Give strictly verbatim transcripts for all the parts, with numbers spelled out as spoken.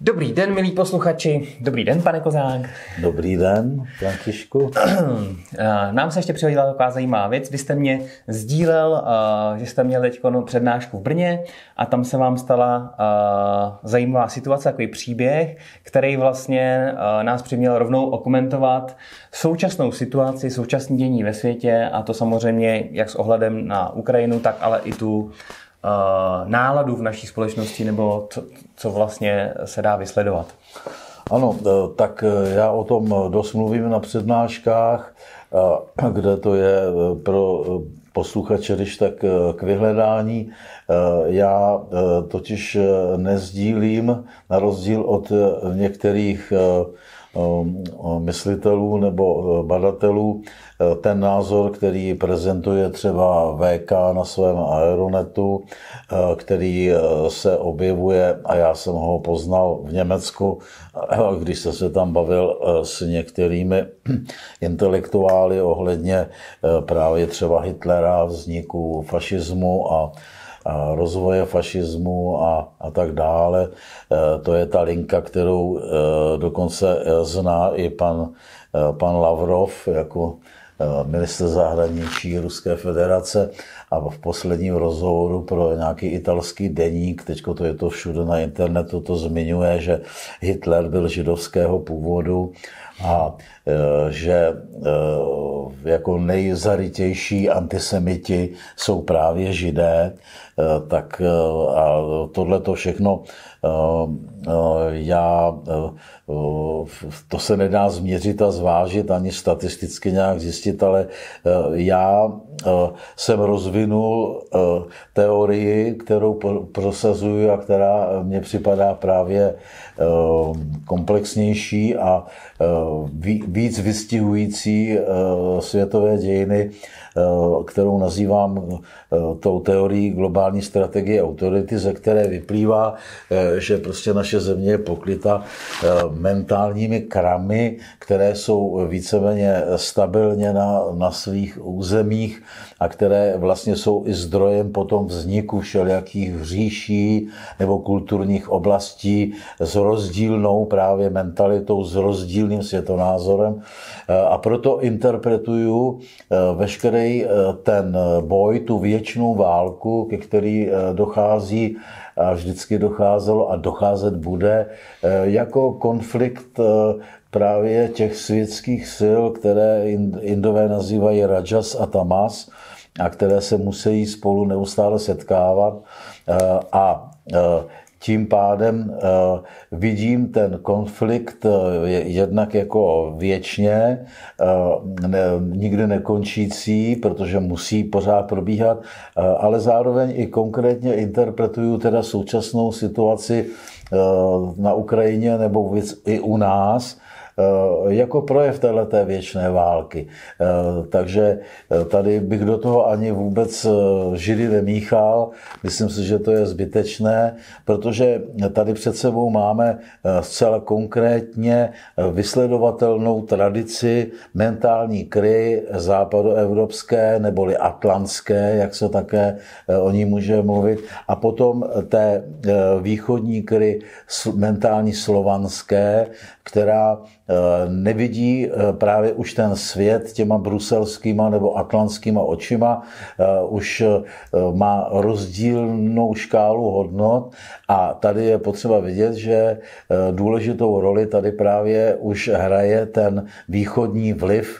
Dobrý den, milí posluchači. Dobrý den, pane Kozák. Dobrý den, Františku. Nám se ještě přihodila taková zajímavá věc. Vy jste mě sdílel, že jste měl teď přednášku v Brně a tam se vám stala zajímavá situace, takový příběh, který vlastně nás přiměl rovnou okomentovat současnou situaci, současné dění ve světě, a to samozřejmě jak s ohledem na Ukrajinu, tak ale i tu náladu v naší společnosti, nebo co, co vlastně se dá vysledovat. Ano, tak já o tom dost mluvím na přednáškách, kde to je pro posluchače, když tak k vyhledání. Já totiž nezdílím, na rozdíl od některých myslitelů nebo badatelů, ten názor, který prezentuje třeba V K na svém Aeronetu, který se objevuje, a já jsem ho poznal v Německu, když jsem se tam bavil s některými intelektuály ohledně právě třeba Hitlera, vzniku fašismu a a rozvoje fašismu a, a tak dále. To je ta linka, kterou dokonce zná i pan, pan Lavrov jako ministr zahraničí Ruské federace, a v posledním rozhovoru pro nějaký italský deník, teďko to je to všude na internetu, to zmiňuje, že Hitler byl židovského původu a že jako nejzarytější antisemiti jsou právě Židé, tak a tohleto všechno já, to se nedá změřit a zvážit ani statisticky nějak zjistit, ale já jsem rozvinul teorii, kterou prosazuji a která mně připadá právě komplexnější a víc vystihující světové dějiny, kterou nazývám tou teorií globální strategie autority, ze které vyplývá, že prostě naše země je pokryta mentálními kramy, které jsou víceméně stabilně na, na svých územích a které vlastně jsou i zdrojem potom vzniku všelijakých hříší nebo kulturních oblastí s rozdílnou právě mentalitou, s rozdílným světonázorem. A proto interpretuju veškerý ten boj, tu věčnou válku, ke který dochází a vždycky docházelo a docházet bude, jako konflikt právě těch světských sil, které Indové nazývají Rajas a Tamas, a které se musí spolu neustále setkávat. A tím pádem vidím ten konflikt jednak jako věčně, nikdy nekončící, protože musí pořád probíhat, ale zároveň i konkrétně interpretuju teda současnou situaci na Ukrajině nebo i u nás jako projev téhleté věčné války. Takže tady bych do toho ani vůbec Židy nemíchal. Myslím si, že to je zbytečné, protože tady před sebou máme zcela konkrétně vysledovatelnou tradici mentální kry západoevropské neboli atlantské, jak se také o ní může mluvit, a potom té východní kry mentální slovanské, která nevidí právě už ten svět těma bruselskýma nebo atlantskýma očima, už má rozdílnou škálu hodnot, a tady je potřeba vidět, že důležitou roli tady právě už hraje ten východní vliv,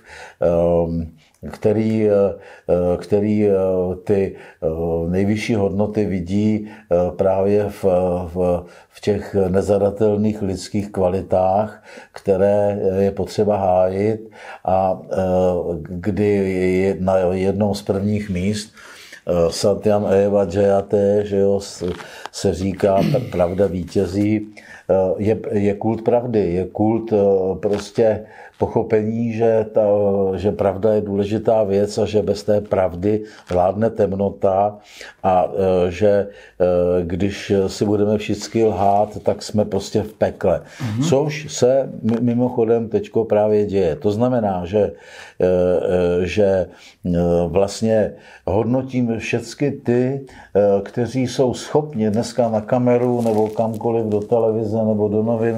který, který ty nejvyšší hodnoty vidí právě v, v, v těch nezadatelných lidských kvalitách, které je potřeba hájit, a kdy je na jednom z prvních míst Satyam Eva Jayate, že jo, se říká, tak pravda vítězí, je, je kult pravdy, je kult prostě pochopení, že, ta, že pravda je důležitá věc a že bez té pravdy vládne temnota, a že když si budeme všichni lhát, tak jsme prostě v pekle. Mm-hmm. Což se mimochodem teďko právě děje. To znamená, že, že vlastně hodnotím všechny ty, kteří jsou schopni dneska na kameru nebo kamkoliv do televize nebo do novin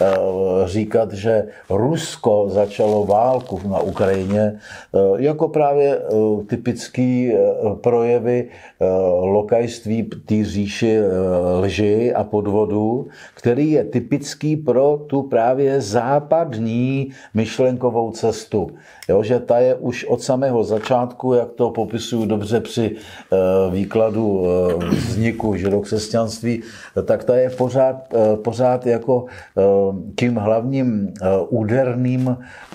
říkat, že Rusko začalo válku na Ukrajině, jako právě typický projevy lokajství té říši lži a podvodu, který je typický pro tu právě západní myšlenkovou cestu. Jo, že ta je už od samého začátku, jak to popisuju dobře při výkladu vzniku židokřesťanství, tak ta je pořád, pořád jako tím hlavním úderným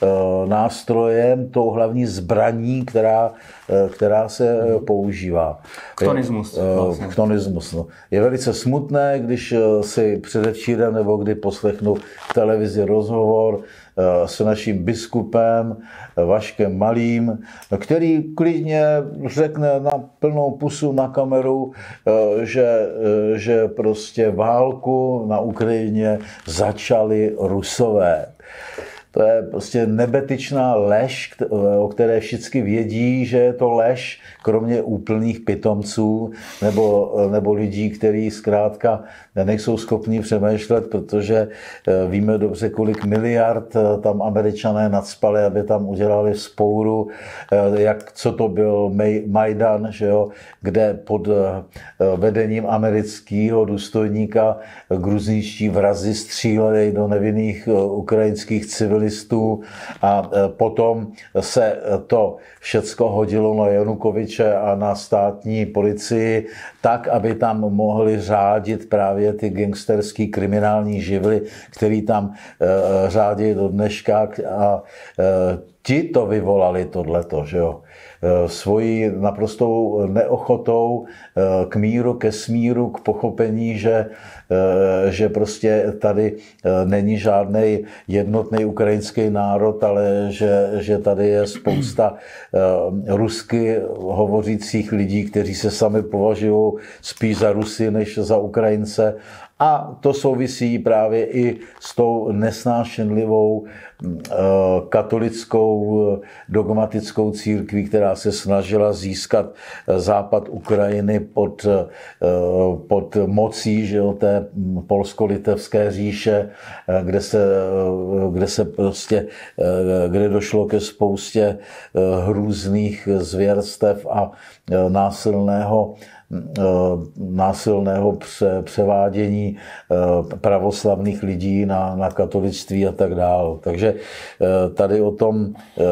nástrojem, tou hlavní zbraní, která, která se používá. Ktonismus. Vlastně. Ktonismus, no. Je velice smutné, když si předevčírem nebo kdy poslechnu v televizi rozhovor s naším biskupem Vaškem Malým, který klidně řekne na plnou pusu na kameru, že, že prostě válku na Ukrajině začali Rusové. To je prostě nebetyčná lež, o které všichni vědí, že je to lež, kromě úplných pitomců nebo, nebo lidí, kteří zkrátka nejsou schopni přemýšlet, protože víme dobře, kolik miliard tam Američané nadspali, aby tam udělali vzpouru, jak, co to byl Majdan, že jo, kde pod vedením amerického důstojníka gruzínští vrazi stříleli do nevinných ukrajinských civilistů a potom se to všecko hodilo na Janukoviče a na státní policii tak, aby tam mohli řádit právě ty gangsterský kriminální živly, který tam e, řádí do dneška a e, ti to vyvolali tohleto, že jo. Svojí naprostou neochotou k míru, ke smíru, k pochopení, že, že prostě tady není žádný jednotný ukrajinský národ, ale že, že tady je spousta rusky hovořících lidí, kteří se sami považují spíš za Rusy než za Ukrajince. A to souvisí právě i s tou nesnášenlivou katolickou dogmatickou církví, která se snažila získat západ Ukrajiny pod, pod mocí, že jo, té polsko-litevské říše, kde se, kde se prostě, kde došlo ke spoustě hrůzných zvěrstev a násilného násilného převádění pravoslavných lidí na, na katolictví a tak dále. Takže tady o tom,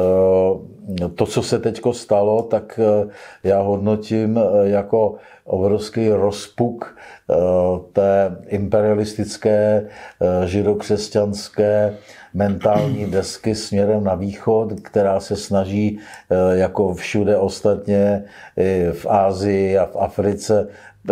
to, co se teďko stalo, tak já hodnotím jako obrovský rozpuk té imperialistické, židokřesťanské mentální desky směrem na východ, která se snaží jako všude ostatně i v Asii a v Africe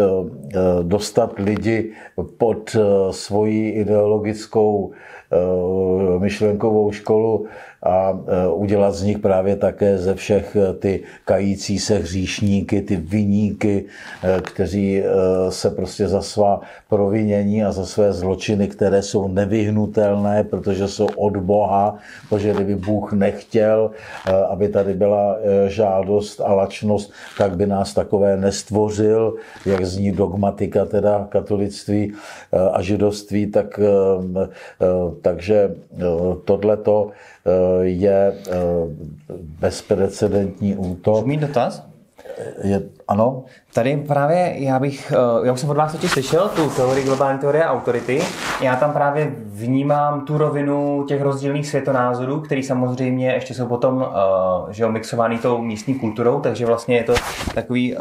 dostat lidi pod svoji ideologickou myšlenkovou školu a udělat z nich právě také ze všech ty kající se hříšníky, ty viníky, kteří se prostě za svá provinění a za své zločiny, které jsou nevyhnutelné, protože jsou od Boha, protože kdyby Bůh nechtěl, aby tady byla žádost a lačnost, tak by nás takové nestvořil, jak zní dogmatika teda katolictví a židovství, tak, takže tohleto je bezprecedentní útok. Mít dotaz? Je, ano? Tady právě já bych, já už jsem od vás totiž slyšel tu teorii globální teorie autority. Já tam právě vnímám tu rovinu těch rozdílných světonázorů, který samozřejmě ještě jsou potom že jo, mixovaný tou místní kulturou, takže vlastně je to takový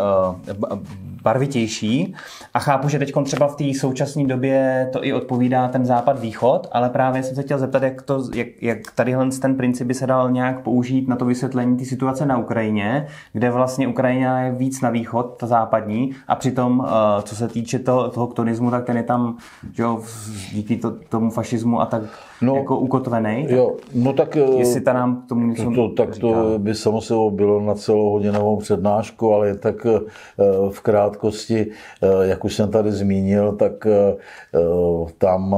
barvitější. A chápu, že teď třeba v té současné době to i odpovídá ten západ-východ, ale právě jsem se chtěl zeptat, jak, to, jak, jak tadyhle ten princip by se dal nějak použít na to vysvětlení té situace na Ukrajině, kde vlastně Ukrajina je víc na východ, ta západní, a přitom, co se týče toho, toho ktonismu, tak ten je tam, že jo, díky to, tomu fašismu a tak no, jako ukotvený. Jo, no tak, jestli ta nám k tomu něco to, tak říká. To by samozřejmě bylo na celohodinovou přednášku, ale tak v krát krátkosti, jak už jsem tady zmínil, tak tam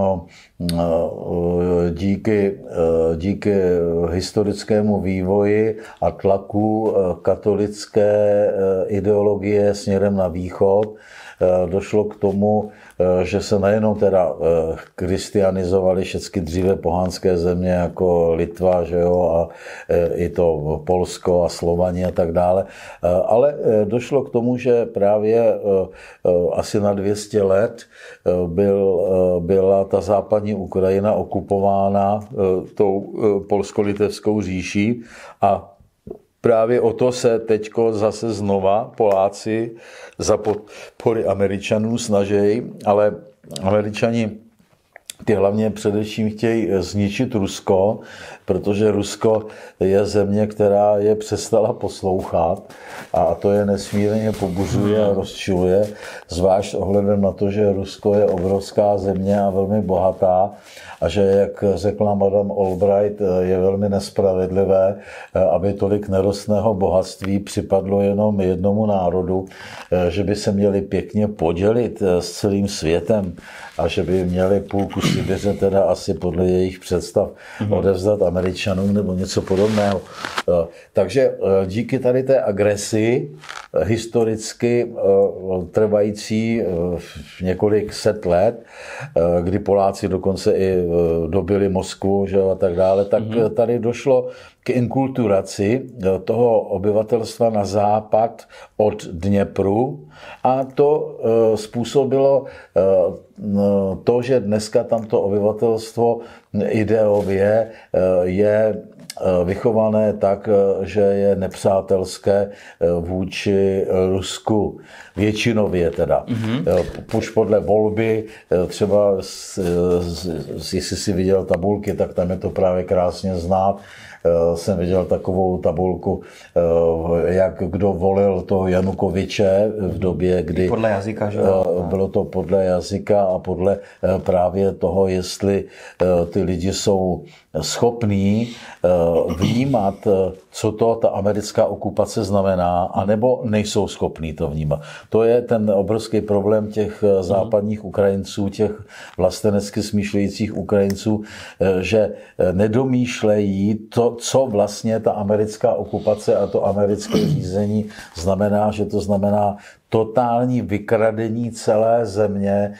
díky, díky historickému vývoji a tlaku katolické ideologie směrem na východ došlo k tomu, že se nejenom teda kristianizovaly všechny dříve pohanské země jako Litva, že jo, a i to Polsko a Slovani a tak dále, ale došlo k tomu, že právě asi na dvě stě let byl, byla ta západní Ukrajina okupována tou polsko-litevskou říší a právě o to se teďko zase znova Poláci za podpory Američanů snaží, ale Američani ty hlavně především chtějí zničit Rusko, protože Rusko je země, která je přestala poslouchat a to je nesmírně pobuřuje a rozčiluje, zvlášť ohledem na to, že Rusko je obrovská země a velmi bohatá a že, jak řekla Madame Albright, je velmi nespravedlivé, aby tolik nerostného bohatství připadlo jenom jednomu národu, že by se měli pěkně podělit s celým světem a že by měli půlku Sibiře, teda asi podle jejich představ, odevzdat Američanům nebo něco podobného. Takže díky tady té agresi historicky trvající několik set let, kdy Poláci dokonce i dobili Moskvu, že, a tak dále, tak mm-hmm. tady došlo k inkulturaci toho obyvatelstva na západ od Dněpru a to způsobilo to, že dneska tamto obyvatelstvo ideově je vychované tak, že je nepřátelské vůči Rusku. Většinově teda. Mm-hmm. Už podle volby, třeba jestli si viděl tabulky, tak tam je to právě krásně znát. Jsem viděl takovou tabulku, jak kdo volil toho Janukoviče v době, kdy podle jazyka, že? Bylo to podle jazyka a podle právě toho, jestli ty lidi jsou schopní vnímat, co to ta americká okupace znamená, anebo nejsou schopní to vnímat. To je ten obrovský problém těch západních Ukrajinců, těch vlastenecky smýšlejících Ukrajinců, že nedomýšlejí to, co vlastně ta americká okupace a to americké řízení znamená, že to znamená totální vykradení celé země,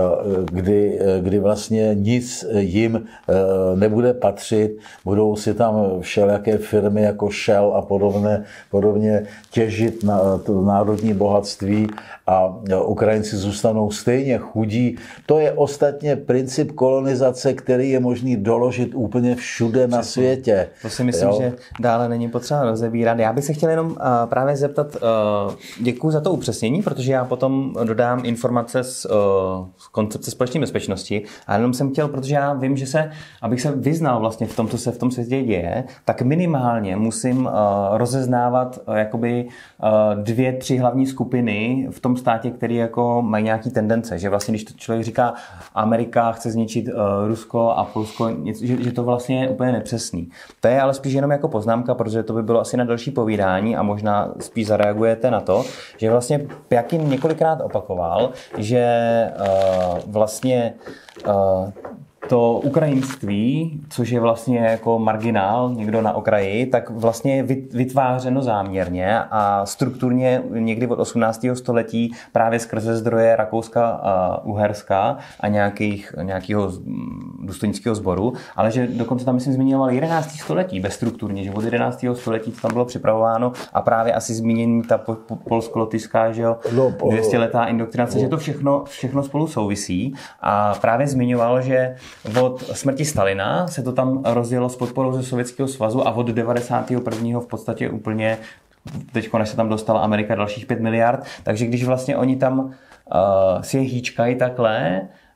kdy, kdy vlastně nic jim nebude patřit, budou si tam všelijaké firmy jako Shell a podobně, podobně těžit na to národní bohatství a Ukrajinci zůstanou stejně chudí. To je ostatně princip kolonizace, který je možný doložit úplně všude na světě. To si myslím, jo? Že dále není potřeba rozebírat. Já bych se chtěl jenom uh, právě zeptat, uh, děkuji za to upřesnění, protože já potom dodám informace z, uh, z koncepce společné bezpečnosti a jenom jsem chtěl, protože já vím, že se, abych se vyznal vlastně v tom, co se v tom světě děje, tak minimálně musím uh, rozeznávat uh, jakoby uh, dvě, tři hlavní skupiny v tom státě, který jako mají nějaký tendence, že vlastně, když to člověk říká Amerika chce zničit uh, Rusko a Polsko, že, že to vlastně je úplně nepřesný. To je ale spíš jenom jako poznámka, protože to by bylo asi na další povídání a možná spíš zareagujete na to, že vlastně Pjakin několikrát opakoval, že uh, vlastně uh, to ukrajinství, což je vlastně jako marginál, někdo na okraji, tak vlastně je vytvářeno záměrně a strukturně někdy od osmnáctého století právě skrze zdroje Rakouska a Uherska a nějakých, nějakého důstojnického sboru, ale že dokonce tam, myslím, zmiňoval jedenácté století bezstrukturně, že od jedenáctého století to tam bylo připravováno a právě asi zmínění ta polsko-lotyšská, že jo, dvěstěletá indoktrinace, že to všechno, všechno spolu souvisí a právě zmiňoval, že od smrti Stalina se to tam rozjelo s podporou ze Sovětského svazu a od devadesátého prvního v podstatě úplně, teď než se tam dostala Amerika dalších pět miliard, takže když vlastně oni tam uh, si je hýčkají takhle,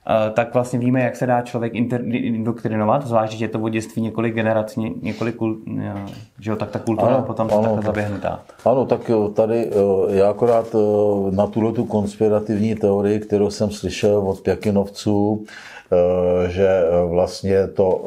tak vlastně víme, jak se dá člověk indoktrinovat, zvlášť, že je to od dětství několik generací, několik kult, že jo, tak ta kultura ano, potom ano, takhle zaběhnutá. Ano, tak tady já akorát na tuhle tu konspirativní teorii, kterou jsem slyšel od Pěkinovců, že vlastně to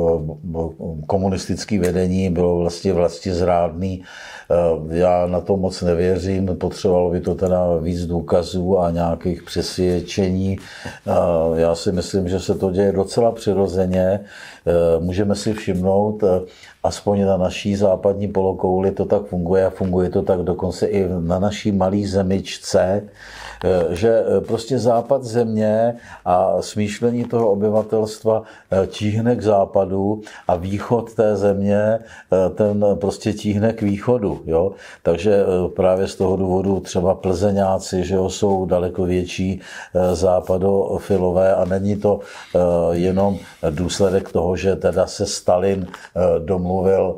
komunistické vedení bylo vlastně vlastizrádný. Já na to moc nevěřím, potřebovalo by to teda víc důkazů a nějakých přesvědčení. Já si myslím, že se to děje docela přirozeně. Můžeme si všimnout, aspoň na naší západní polokouli to tak funguje a funguje to tak dokonce i na naší malé zemičce, že prostě západ země a smýšlení toho obyvatelstva tíhne k západu a východ té země ten prostě tíhne k východu. Jo? Takže právě z toho důvodu třeba Plzeňáci, že jo, jsou daleko větší západofilové a není to jenom důsledek toho, že teda se Stalin domluvil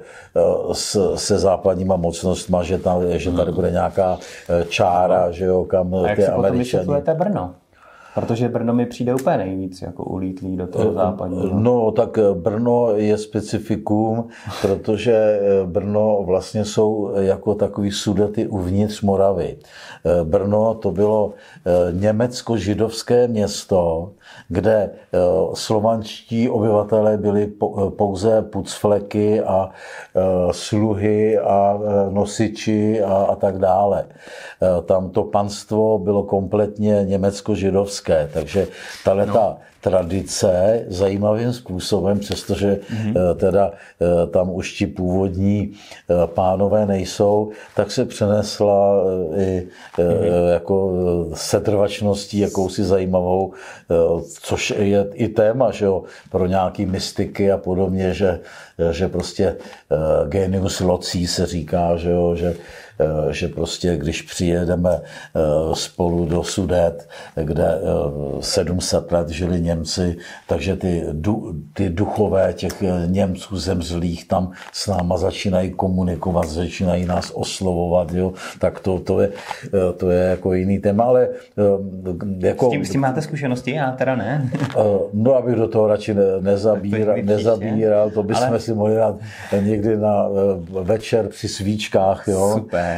se západníma mocnostma, že, tam, že tady bude nějaká čára, že jo, kam a ty Američani. Jak si potom vysvětlujete Brno? Protože Brno mi přijde úplně nejvíc jako ulítlý do toho západního. No, tak Brno je specifikum, protože Brno vlastně jsou jako takový Sudety uvnitř Moravy. Brno to bylo německo-židovské město, kde slovanští obyvatelé byli pouze pucfleky a sluhy a nosiči a, a tak dále. Tam to panstvo bylo kompletně německo-židovské, takže tato no. tradice zajímavým způsobem, přestože mm-hmm. teda tam už ti původní pánové nejsou, tak se přenesla i mm-hmm. jako setrvačností jakousi zajímavou, což je i téma, že jo, pro nějaký mystiky a podobně, že, že prostě genius loci se říká, že jo, že že prostě když přijedeme spolu do Sudet, kde sedm set let žili Němci, takže ty, ty duchové těch Němců zemřelých tam s náma začínají komunikovat, začínají nás oslovovat, jo? Tak to, to, je, to je jako jiný téma, ale jako... S tím, s tím máte zkušenosti? Já teda ne. No, abych do toho radši nezabíral, nezabíral to bychom ale... si mohli dát někdy na večer při svíčkách, jo? Super.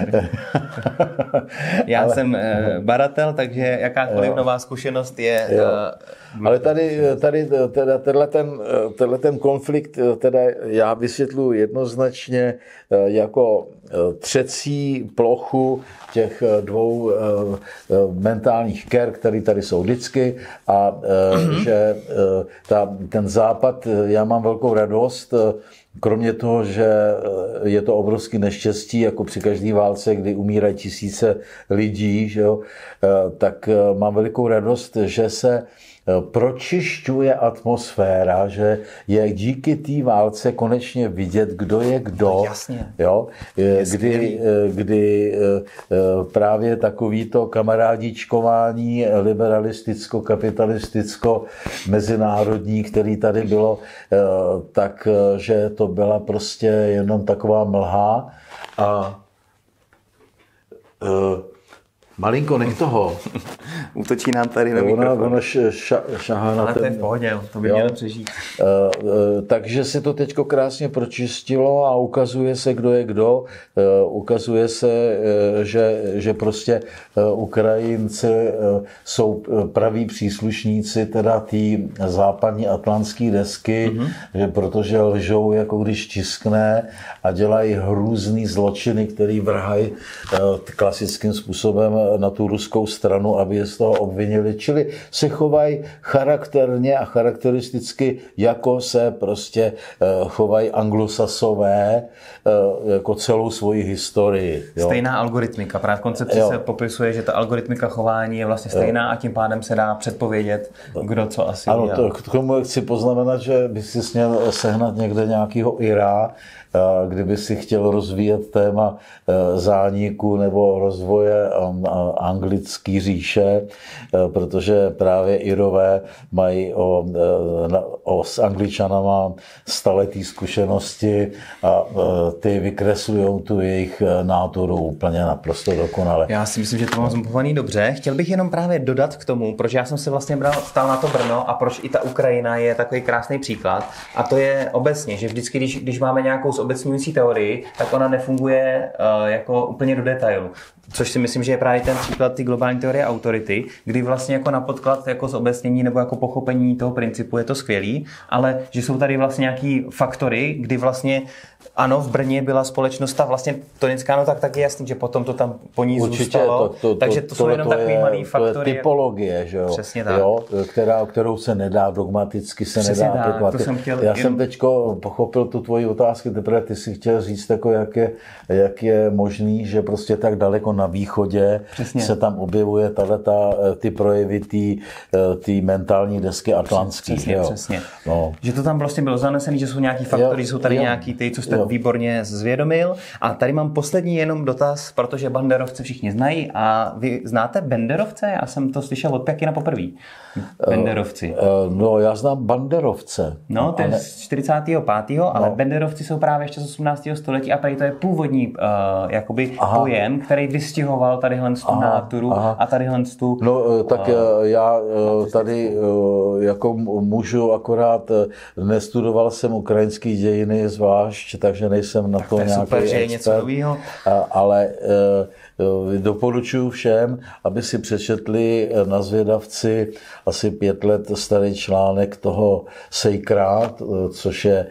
Já ale, jsem baratel, takže jakákoliv jo. nová zkušenost je... Jo. Ale tady, tady teda, tenhle, ten, tenhle ten konflikt teda já vysvětluji jednoznačně jako třecí plochu těch dvou mentálních ker, které tady jsou vždycky a mm-hmm. že ta, ten západ, já mám velkou radost, kromě toho, že je to obrovský neštěstí, jako při každé válce, kdy umírají tisíce lidí, že jo, tak mám velikou radost, že se pročišťuje atmosféra, že je díky té válce konečně vidět, kdo je kdo. No, jasně. Jo? Kdy, kdy právě takovýto kamarádičkování liberalisticko-kapitalisticko-mezinárodní, který tady bylo, tak že to byla prostě jenom taková mlha a malinko nech toho. Útočí nám tady na mikrofon. Ona, ona ša, šahá na ale ten... to je v pohodě, to by mělo přežít. Uh, uh, takže se to teďko krásně pročistilo a ukazuje se, kdo je kdo. Uh, ukazuje se, uh, že, že prostě uh, Ukrajinci uh, jsou praví příslušníci teda té západní atlantské desky, mm-hmm. že protože lžou, jako když tiskne a dělají hrůzný zločiny, který vrhají uh, klasickým způsobem na tu ruskou stranu, aby je z toho obvinili. Čili se chovají charakterně a charakteristicky, jako se prostě chovají anglosasové jako celou svoji historii. Jo. Stejná algoritmika. Právě v koncepci jo. se popisuje, že ta algoritmika chování je vlastně stejná jo. a tím pádem se dá předpovědět, kdo co asi ano, udělal. To, k tomu chci poznamenat, že by si směl sehnat někde nějakýho Ira, kdyby si chtěl rozvíjet téma zániku nebo rozvoje anglické říše, protože právě Irové mají o, o s Angličanama staletý zkušenosti a ty vykreslují tu jejich náturu úplně naprosto dokonale. Já si myslím, že to mám zmapovaný dobře. Chtěl bych jenom právě dodat k tomu, proč já jsem se vlastně bral, stál na to Brno a proč i ta Ukrajina je takový krásný příklad. A to je obecně, že vždycky, když, když máme nějakou zobecňující teorii, tak ona nefunguje uh, jako úplně do detailu. Což si myslím, že je právě ten příklad ty globální teorie autority, kdy vlastně jako na podklad jako zobecnění nebo jako pochopení toho principu je to skvělý, ale že jsou tady vlastně nějaký faktory, kdy vlastně ano, v Brně byla společnost ta vlastně tonická, no tak tak je jasný, že potom to tam po ní určitě, zůstalo. To, to, takže to, to jsou jenom to takový je, malý faktory. To je typologie, že jo? Přesně tak. Jo, která, kterou se nedá dogmaticky, se Přesně nedá aplikovat. Jsem chtěl, Já jen... jsem teďko pochopil tu tvoji otázku, teprve ty si chtěl říct, jako jak, je, jak je možný, že prostě tak daleko na východě Přesně. se tam objevuje tato, ty projevy té mentální desky atlantský. Přesně, jo? přesně. No. Že to tam prostě bylo zanesený, že jsou nějaký faktory, jo, jsou tady jo, nějaký ty, co jste jo. výborně zvědomil. A tady mám poslední jenom dotaz, protože banderovce všichni znají. A vy znáte banderovce? Já jsem to slyšel od Pěkina poprvé. Banderovci. Uh, uh, no, já znám banderovce. No, to je z čtyřicátého pátého No. Ale No. banderovci jsou právě ještě z osmnáctého století a prý to je původní uh, jakoby pojem, který vystihoval tadyhle tu náturu aha. a tadyhle tu... No, tak uh, já uh, tady uh, jako můžu akorát, uh, nestudoval jsem ukrajinský dějiny zvlášť, takže nejsem na tak to, to je nějaký super, že je expert, něco novýho. Uh, ale uh, doporučuji všem, aby si přečetli na Zvědavci asi pět let starý článek toho Sejkrát, což je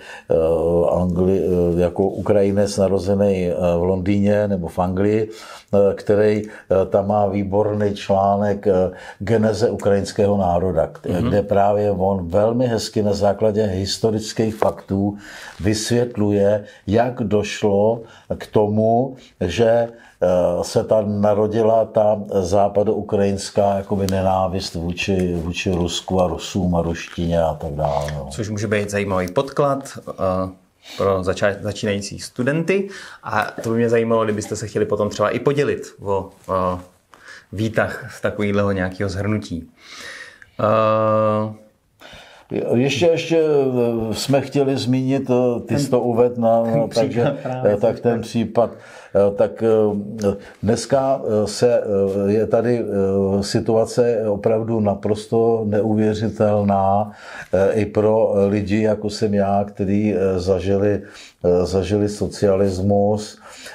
Angli, jako Ukrajinec narozený v Londýně nebo v Anglii, který tam má výborný článek Geneze ukrajinského národa, mm-hmm. kde právě on velmi hezky na základě historických faktů vysvětluje, jak došlo k tomu, že se tam narodila ta západoukrajinská jakoby nenávist vůči, vůči Rusku a Rusům a ruštině a tak dále. No. Což může být zajímavý podklad uh, pro zača- začínající studenty a to by mě zajímalo, kdybyste se chtěli potom třeba i podělit o uh, výtah z takového nějakého shrnutí. Uh, Ještě, ještě jsme chtěli zmínit, ty jsi to uvedl, na, takže tak ten případ, tak dneska se, je tady situace opravdu naprosto neuvěřitelná i pro lidi, jako jsem já, kteří zažili, zažili socialismus,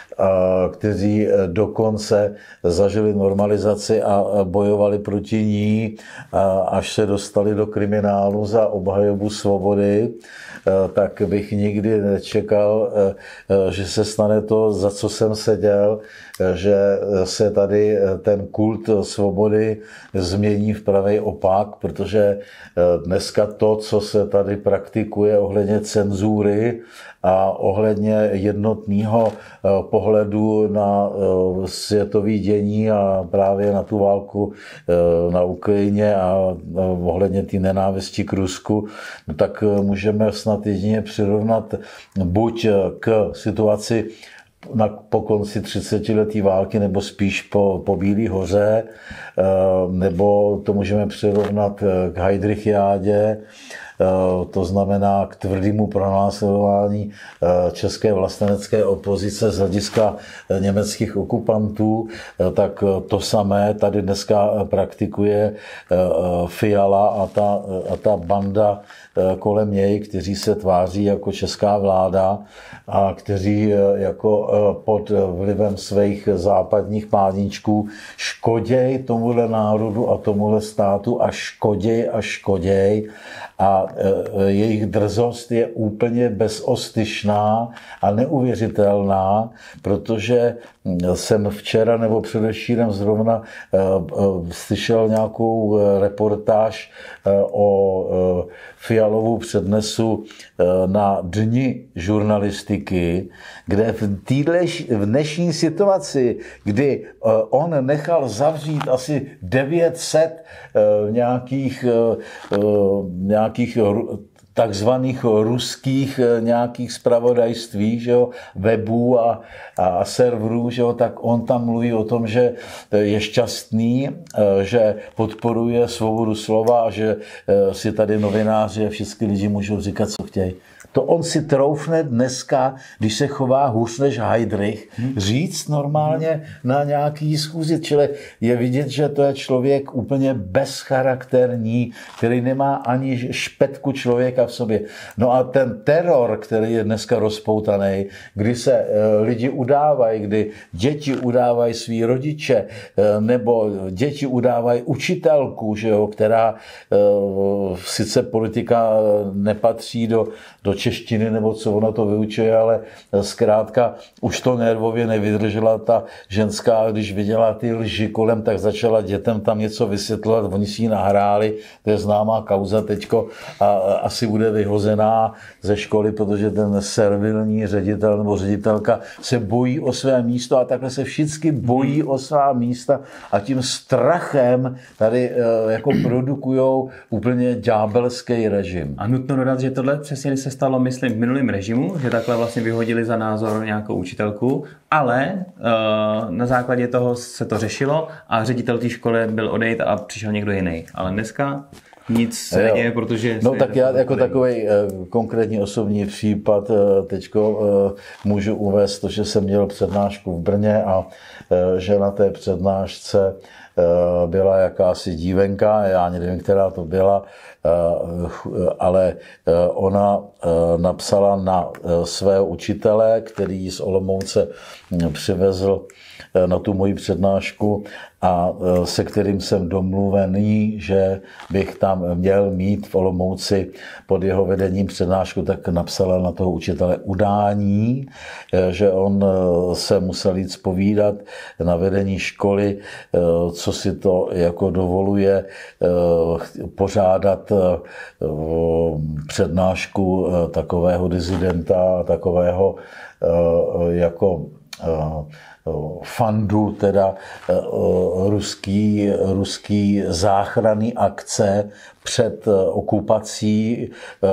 kteří dokonce zažili normalizaci a bojovali proti ní, až se dostali do kriminálu za obhajobu svobody, tak bych nikdy nečekal, že se stane to, za co jsem seděl, že se tady ten kult svobody změní v pravý opak, protože dneska to, co se tady praktikuje ohledně cenzury a ohledně jednotného pohledu na světové dění a právě na tu válku na Ukrajině a ohledně té nenávisti k Rusku, tak můžeme snad jedině přirovnat buď k situaci na, po konci třicetileté války, nebo spíš po, po Bílé hoře, nebo to můžeme přirovnat k Heydrichiádě, to znamená k tvrdému pronásledování české vlastenecké opozice z hlediska německých okupantů, tak to samé tady dneska praktikuje Fiala a ta, a ta banda kolem něj, kteří se tváří jako česká vláda a kteří jako pod vlivem svých západních páníčků škoděj tomuhle národu a tomuhle státu a škoděj a škoděj. A jejich drzost je úplně bezostyšná a neuvěřitelná, protože jsem včera nebo předevčírem zrovna slyšel nějakou reportáž o Fialovu přednesu na Dni žurnalistiky, kde v, týhle, v dnešní situaci, kdy on nechal zavřít asi devět set nějakých, nějakých takzvaných ruských nějakých zpravodajství, že jo, webů a, a serverů, že jo, tak on tam mluví o tom, že je šťastný, že podporuje svobodu slova a že si tady novináři a všichni lidi můžou říkat, co chtějí. To on si troufne dneska, když se chová hůř než Heydrich, říct normálně na nějaký schůzi. Čili je vidět, že to je člověk úplně bezcharakterní, který nemá ani špetku člověka v sobě. No a ten teror, který je dneska rozpoutaný, kdy se lidi udávají, kdy děti udávají svý rodiče, nebo děti udávají učitelku, že jo, která sice politika nepatří do, do češtiny, nebo co ona to vyučuje, ale zkrátka už to nervově nevydržela ta ženská, když viděla ty lži kolem, tak začala dětem tam něco vysvětlovat, oni si ji nahráli, to je známá kauza teďko a asi bude vyhozená ze školy, protože ten servilní ředitel nebo ředitelka se bojí o své místo a takhle se všichni bojí o svá místa a tím strachem tady jako produkujou úplně ďábelský režim. A nutno dodat, že tohle přesně se stalo, myslím, v minulém režimu, že takhle vlastně vyhodili za názor nějakou učitelku, ale uh, na základě toho se to řešilo a ředitel té školy byl odejít a přišel někdo jiný. Ale dneska nic se neděje, protože... No tak já jako takový uh, konkrétní osobní případ uh, teďko uh, můžu uvést to, že jsem měl přednášku v Brně a uh, že na té přednášce byla jakási dívenka, já nevím, která to byla, ale ona napsala na svého učitele, který z Olomouce přivezl na tu moji přednášku a se kterým jsem domluvený, že bych tam měl mít v Olomouci pod jeho vedením přednášku, tak napsala na toho učitele udání, že on se musel jít zpovídat na vedení školy, co si to jako dovoluje pořádat přednášku takového dizidenta, takového jako fandu, teda ruský, ruský záchranný akce před okupací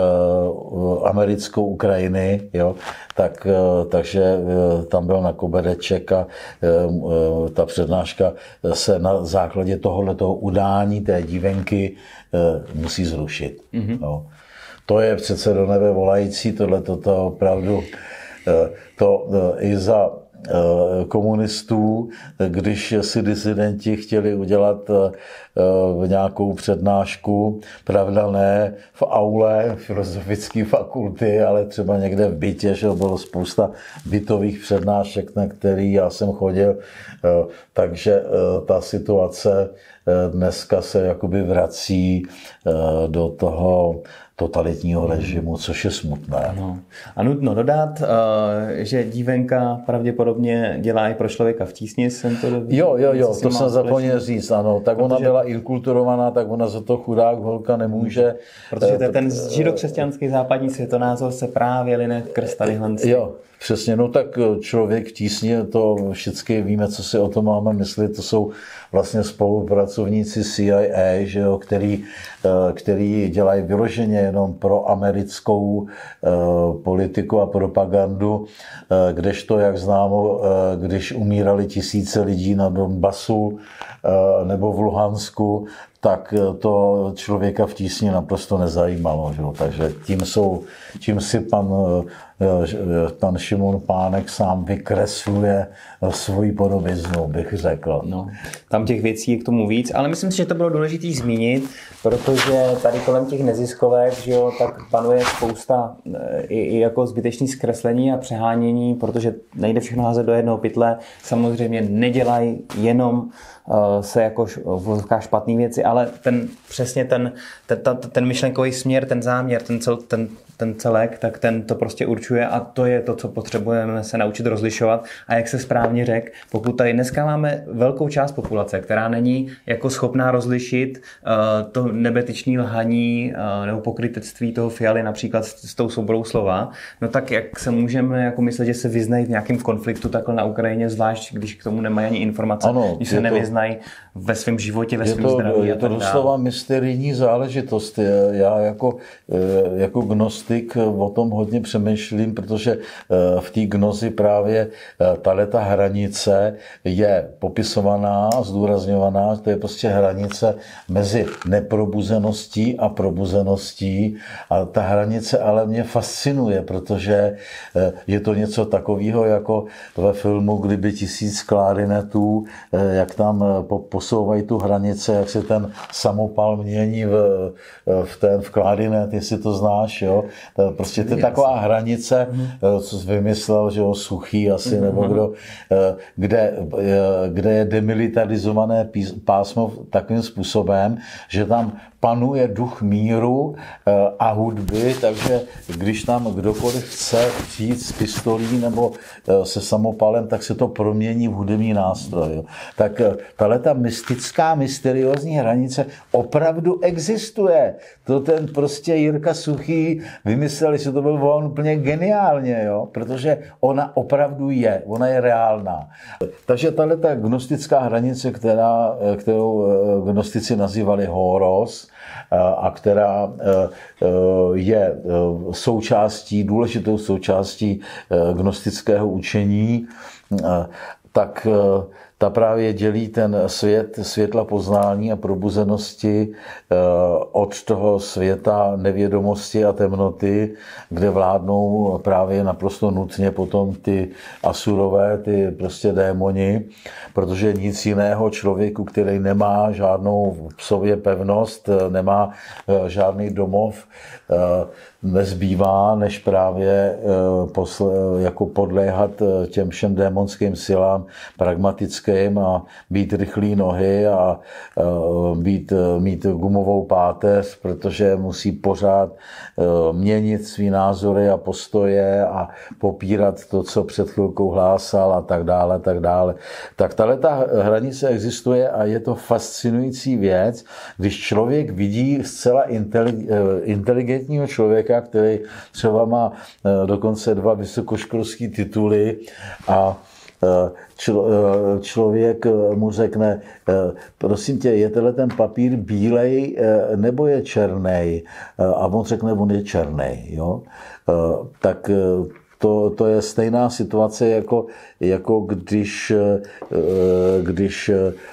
americkou Ukrajiny, jo, tak, takže tam byl na kobereček a ta přednáška se na základě tohoto udání té dívenky musí zrušit. Mm-hmm. Jo. To je přece do nebe volající, tohle toto opravdu to i za komunistů, když si disidenti chtěli udělat nějakou přednášku, pravda ne v aule filozofické fakulty, ale třeba někde v bytě, že bylo spousta bytových přednášek, na který já jsem chodil, takže ta situace dneska se jakoby vrací do toho totalitního režimu, což je smutné. No. A nutno dodat, že dívenka pravděpodobně dělá i pro člověka v tísni. Jsem to jo, jo, jo, to jsem zapomněl říct, ano. Tak protože ona byla inkulturovaná, tak ona za to chudák holka nemůže. Protože to ten židokřesťanský západní světonázor se právě line krz tadyhle. Jo, přesně, no tak člověk v tísni, to všichni víme, co si o tom máme myslet, to jsou vlastně spolupracovníci C I A, že jo, který, který dělají vyloženě jenom pro americkou politiku a propagandu, kdežto, jak známo, když umírali tisíce lidí na Donbasu nebo v Luhansku, tak to člověka v tísni naprosto nezajímalo. Že? Takže tím, jsou, tím si pan, pan Šimon Pánek sám vykresluje svoji podobiznu, bych řekl. No, tam těch věcí je k tomu víc, ale myslím si, že to bylo důležité zmínit, protože tady kolem těch neziskovek, že jo, tak panuje spousta i, i jako zbytečný zkreslení a přehánění, protože nejde všechno házet do jednoho pytle. Samozřejmě nedělají jenom se jako špatné věci, ale ten, přesně ten, ten, ten myšlenkový směr, ten záměr, ten, cel, ten ten celek, tak ten to prostě určuje a to je to, co potřebujeme se naučit rozlišovat. A jak se správně řekl, pokud tady dneska máme velkou část populace, která není jako schopná rozlišit uh, to nebetyčný lhaní uh, nebo pokrytectví toho Fialy například s, s tou souborou slova, no tak jak se můžeme jako myslet, že se vyznají v nějakém konfliktu takhle na Ukrajině, zvlášť když k tomu nemají ani informace, ano, když se nevyznají ve svém životě, ve svém zdraví. Je to doslova mysterijní záležitost. Já jako, jako gnostik o tom hodně přemýšlím, protože v té gnozi právě tato hranice je popisovaná, zdůrazňovaná, to je prostě hranice mezi neprobuzeností a probuzeností a ta hranice ale mě fascinuje, protože je to něco takového jako ve filmu Kdyby tisíc klarinetů, jak tam posouvají tu hranice, jak se ten samopal mění v, v ten v klarinet, jestli to znáš, jo. Prostě to je taková hranice, co jsi vymyslel, že jo, Suchý asi, nebo kdo, kde, kde je demilitarizované pásmo takovým způsobem, že tam panuje duch míru a hudby, takže když tam kdokoliv chce přijít s pistolí nebo se samopalem, tak se to promění v hudební nástroj. Tak tahleta mystická, mysteriózní hranice opravdu existuje. To ten prostě Jirka Suchý vymyslel, že to byl on úplně geniálně, jo? Protože ona opravdu je, ona je reálná. Takže tahleta gnostická hranice, která, kterou gnostici nazývali Horos, a která je součástí, důležitou součástí gnostického učení, tak ta právě dělí ten svět světla poznání a probuzenosti od toho světa nevědomosti a temnoty, kde vládnou právě naprosto nutně potom ty asurové, ty prostě démoni, protože nic jiného člověku, který nemá žádnou v sobě pevnost, nemá žádný domov, nezbývá, než právě jako podléhat těm všem démonským silám pragmatickým a být rychlý nohy a být, mít gumovou páteř, protože musí pořád měnit svý názory a postoje a popírat to, co před chvilkou hlásal a tak dále, tak dále. Tak tahle ta hranice existuje a je to fascinující věc, když člověk vidí zcela inteligentního člověka, který třeba má dokonce dva vysokoškolské tituly a člověk mu řekne, prosím tě, je tenhle ten papír bílej nebo je černej? A on řekne, on je černej. Jo? Tak to, to je stejná situace, jako, jako když, když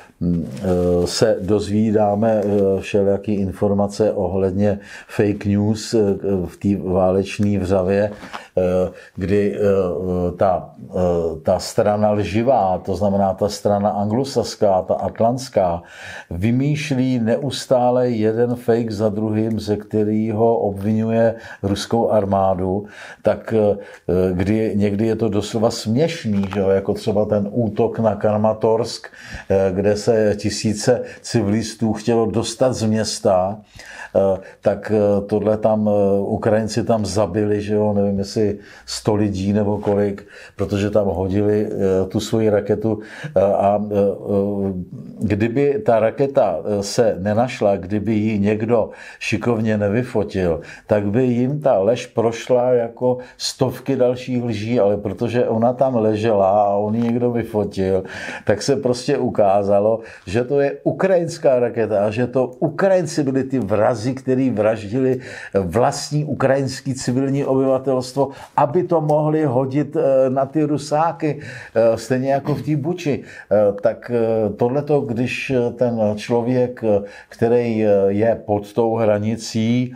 se dozvídáme všelijaké informace ohledně fake news v té válečné vřavě, kdy ta, ta strana lživá, to znamená ta strana anglosaská, ta atlantská, vymýšlí neustále jeden fake za druhým, ze kterého obvinuje ruskou armádu, tak kdy někdy je to doslova směšný, že jo? Jako třeba ten útok na Kramatorsk, kde se tisíce civilistů chtělo dostat z města, tak tohle tam Ukrajinci tam zabili, že jo, nevím, jestli sto lidí nebo kolik, protože tam hodili tu svoji raketu a kdyby ta raketa se nenašla, kdyby ji někdo šikovně nevyfotil, tak by jim ta lež prošla jako stovky dalších lží, ale protože ona tam ležela a on ji někdo vyfotil, tak se prostě ukázalo, že to je ukrajinská raketa a že to Ukrajinci byli ty vrazi, kteří vraždili vlastní ukrajinský civilní obyvatelstvo, aby to mohli hodit na ty Rusáky, stejně jako v té Buči. Tak tohleto, když ten člověk, který je pod tou hranicí,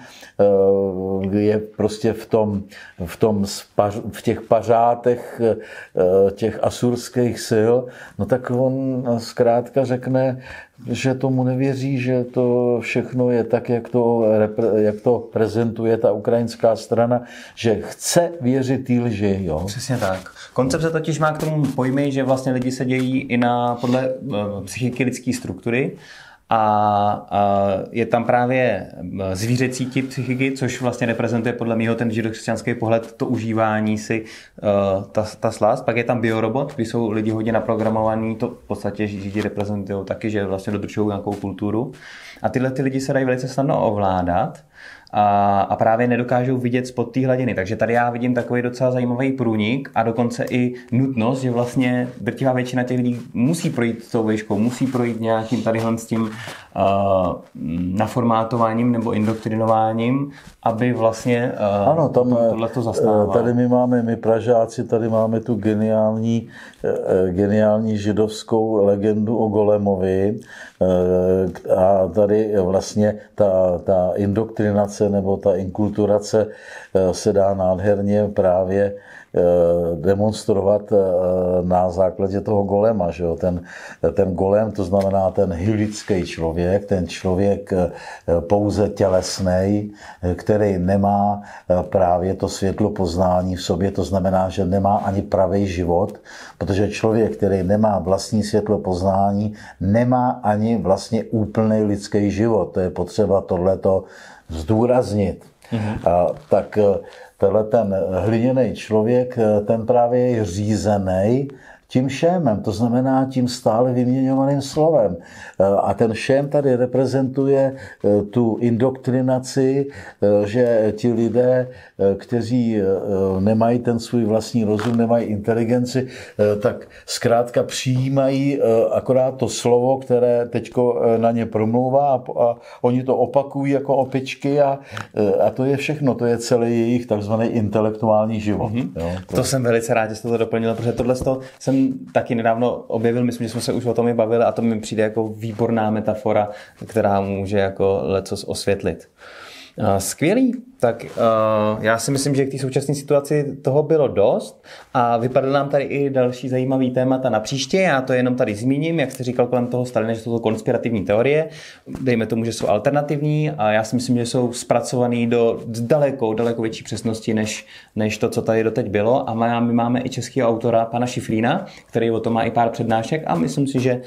je prostě v tom, v tom v těch pařátech těch asurských sil, no tak on zkrátka řekne, že tomu nevěří, že to všechno je tak, jak to, jak to prezentuje ta ukrajinská strana, že chce věřit té lži. Jo? Přesně tak. Koncepce totiž má k tomu pojmy, že vlastně lidi se dějí i na podle psychiky lidské struktury a, a je tam právě zvířecí typ psychiky, což vlastně reprezentuje podle mého ten židokřesťanský pohled, to užívání si, uh, ta, ta slast. Pak je tam biorobot, kdy jsou lidi hodně naprogramovaní, to v podstatě židi reprezentují taky, že vlastně dodržují nějakou kulturu. A tyhle ty lidi se dají velice snadno ovládat a, a právě nedokážou vidět spod té hladiny. Takže tady já vidím takový docela zajímavý průnik a dokonce i nutnost, že vlastně drtivá většina těch lidí musí projít tou vejškou, musí projít nějakým tadyhle s tím uh, naformátováním nebo indoktrinováním, aby vlastně uh, ano, tam, tohleto zastával. Tady my máme, my Pražáci, tady máme tu geniální, geniální židovskou legendu o Golemovi a tady vlastně ta, ta indoktrinace nebo ta inkulturace se dá nádherně právě demonstrovat na základě toho golema. Že jo? Ten, ten golem, to znamená ten hilický člověk, ten člověk pouze tělesnej, který nemá právě to světlo poznání v sobě, to znamená, že nemá ani pravý život, protože člověk, který nemá vlastní světlo poznání, nemá ani vlastně úplný lidský život. To je potřeba tohleto zdůraznit. Mm-hmm. A, tak tenhle ten hliněný člověk, ten právě je řízený tím šémem, to znamená tím stále vyměňovaným slovem. A ten šém tady reprezentuje tu indoktrinaci, že ti lidé, kteří nemají ten svůj vlastní rozum, nemají inteligenci, tak zkrátka přijímají akorát to slovo, které teďko na ně promlouvá a oni to opakují jako opičky a, a to je všechno, to je celý jejich takzvaný intelektuální život. Mm-hmm. Jo, to... to jsem velice rád, že jste to doplnil, protože tohle jsem taky nedávno objevil, myslím, že jsme se už o tom i bavili a to mi přijde jako výborná metafora, která může jako lecos osvětlit. Skvělý. Tak uh, já si myslím, že k té současné situaci toho bylo dost a vypadly nám tady i další zajímavý témata na příště. Já to jenom tady zmíním, jak jste říkal kolem toho Stalina, že jsou to konspirativní teorie. Dejme tomu, že jsou alternativní a já si myslím, že jsou zpracovaný do daleko, daleko větší přesnosti, než, než to, co tady doteď bylo. A my máme i českého autora, pana Šiflína, který o tom má i pár přednášek a myslím si, že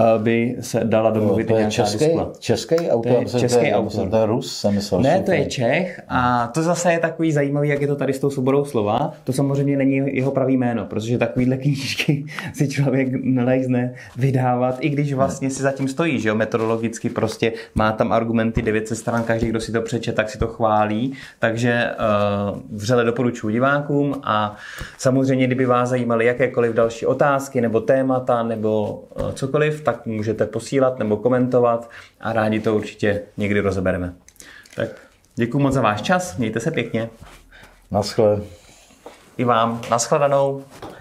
by se dala domluvit to je nějaká český, diskula. Český autor? To je český to je, autor. To je Rus, jsem myslel. Ne, to je Čech a to zase je takový zajímavý, jak je to tady s tou svobodou slova. To samozřejmě není jeho pravý jméno, protože takovýhle knížky si člověk nelejzne vydávat, i když vlastně si zatím stojí, že jo, metodologicky prostě má tam argumenty devět set stran, každý, kdo si to přečte, tak si to chválí, takže uh, vřele doporučuji divákům a samozřejmě, kdyby vás zajímaly jakékoliv další otázky nebo témata nebo uh, cokoliv, tak můžete posílat nebo komentovat a rádi to určitě někdy rozebereme. Tak děkuji moc za váš čas, mějte se pěkně. Naschle. I vám. Naschledanou.